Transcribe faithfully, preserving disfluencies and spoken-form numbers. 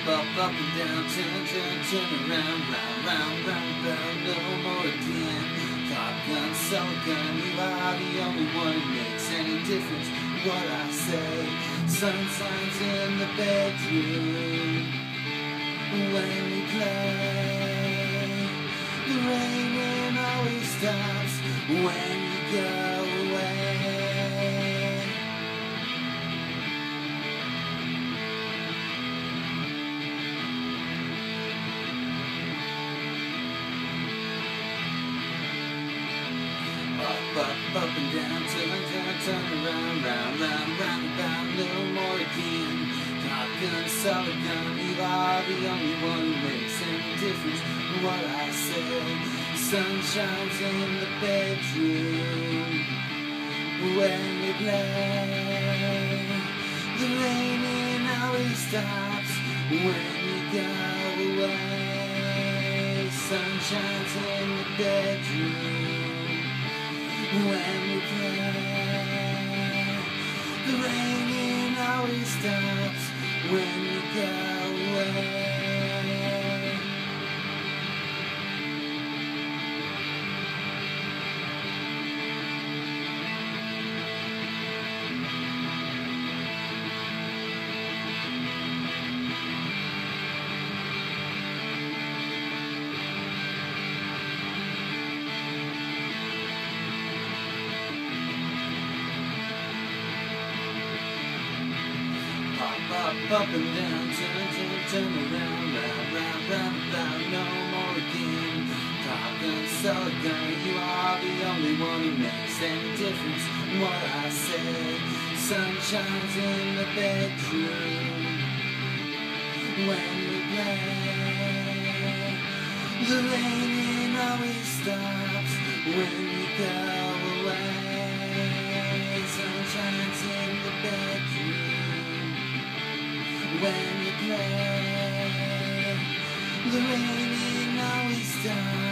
up, up and down, turn, turn, turn around, round, round, round, round, no more again. Cop gun, sell a gun, you are the only one who makes any difference what I say. Sun shines in the bedroom when we play. The raining always stops when you go away. Up, up, up and down, turn, turn, turn around, round, round, round, about, no more again. Top gun, solid gun, you are the only one who makes any difference what I say. Sun shines in the bedroom when we play. The raining always stops when you go away. Sun shines in the bedroom when we play. The raining always stops when you go away. Up, up and down, turn, turn, turn around, round, round, round, about, no more again. Top gun, solid gun, you are the only one who makes any difference what I say. Sun shines in the bedroom when we play. The raining always stops when you go away. Sun shines in the bedroom when you play. The raining always stops